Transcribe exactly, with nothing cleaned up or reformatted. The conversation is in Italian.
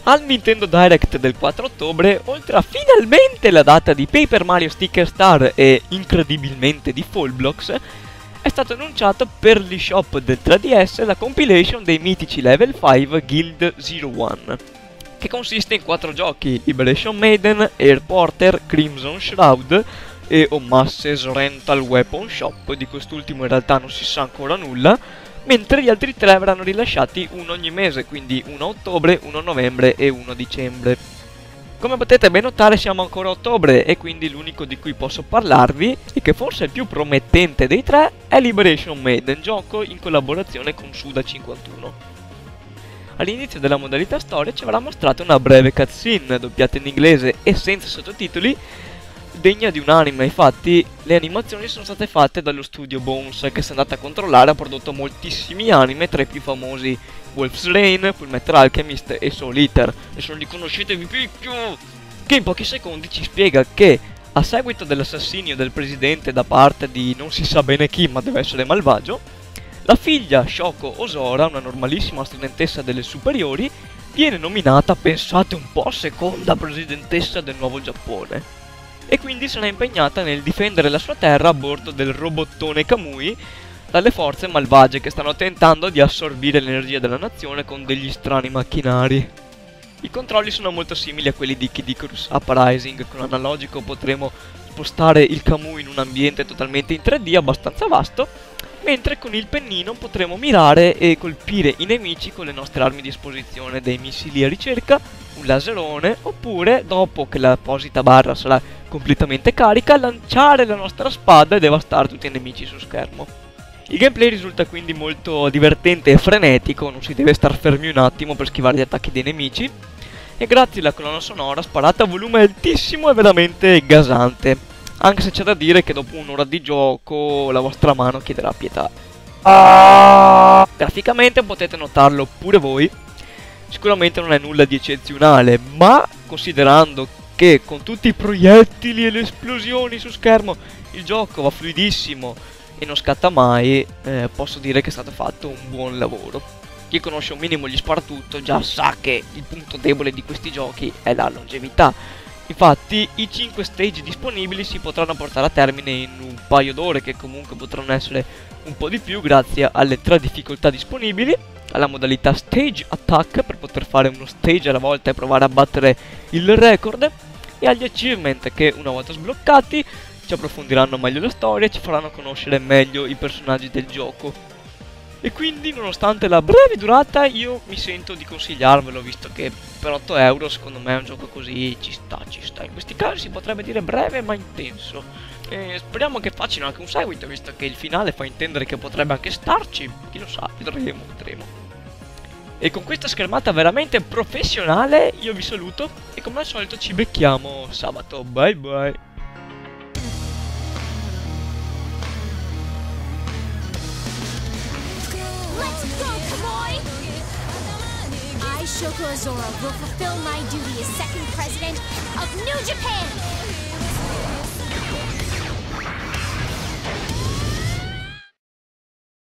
Al Nintendo Direct del quattro ottobre, oltre a finalmente la data di Paper Mario Sticker Star e incredibilmente di Fallblocks, è stato annunciato per l'eShop del tre D S la compilation dei mitici Level cinque Guild zero one, che consiste in quattro giochi: Liberation Maiden, Air Porter, Crimson Shroud e Omasse's Rental Weapon Shop. Di quest'ultimo in realtà non si sa ancora nulla, mentre gli altri tre verranno rilasciati uno ogni mese, quindi uno a ottobre, uno a novembre e uno a dicembre. Come potete ben notare siamo ancora a ottobre e quindi l'unico di cui posso parlarvi, e che forse è il più promettente dei tre, è Liberation Maiden, gioco in collaborazione con Suda cinquantuno. All'inizio della modalità storia ci avrà mostrato una breve cutscene doppiata in inglese e senza sottotitoli, degna di un anime. Infatti le animazioni sono state fatte dallo studio Bones, che, se andate a controllare, ha prodotto moltissimi anime, tra i più famosi Wolf's Rain, Fullmetal Alchemist e Soul Eater, e se non li conoscete vi picchio! Che in pochi secondi ci spiega che, a seguito dell'assassinio del presidente da parte di non si sa bene chi, ma deve essere malvagio, la figlia Shoko Osora, una normalissima studentessa delle superiori, viene nominata, pensate un po', seconda presidentessa del nuovo Giappone, e quindi sarà impegnata nel difendere la sua terra a bordo del robottone Kamui dalle forze malvagie che stanno tentando di assorbire l'energia della nazione con degli strani macchinari. I controlli sono molto simili a quelli di Kid Icarus Uprising. Con analogico potremo spostare il Kamui in un ambiente totalmente in tre D abbastanza vasto, mentre con il pennino potremo mirare e colpire i nemici con le nostre armi di esposizione, dei missili a ricerca, un laserone, oppure, dopo che l'apposita barra sarà completamente carica, lanciare la nostra spada e devastare tutti i nemici su schermo. Il gameplay risulta quindi molto divertente e frenetico, non si deve star fermi un attimo per schivare gli attacchi dei nemici, e grazie alla colonna sonora sparata a volume altissimo è veramente gasante, anche se c'è da dire che dopo un'ora di gioco la vostra mano chiederà pietà. Ah! Graficamente potete notarlo pure voi, sicuramente non è nulla di eccezionale, ma considerando che con tutti i proiettili e le esplosioni su schermo il gioco va fluidissimo e non scatta mai, eh, posso dire che è stato fatto un buon lavoro. Chi conosce un minimo gli sparatutto già sa che il punto debole di questi giochi è la longevità. Infatti i cinque stage disponibili si potranno portare a termine in un paio d'ore, che comunque potranno essere un po' di più grazie alle tre difficoltà disponibili, alla modalità Stage Attack per poter fare uno stage alla volta e provare a battere il record, e agli achievement che, una volta sbloccati, ci approfondiranno meglio la storia e ci faranno conoscere meglio i personaggi del gioco. E quindi, nonostante la breve durata, io mi sento di consigliarvelo, visto che per otto euro secondo me un gioco così ci sta, ci sta. In questi casi si potrebbe dire breve ma intenso. E speriamo che facciano anche un seguito, visto che il finale fa intendere che potrebbe anche starci. Chi lo sa, vedremo, vedremo. E con questa schermata veramente professionale io vi saluto e come al solito ci becchiamo sabato. Bye bye. I, Shoko Azora, will fulfill my duty as second president of New Japan!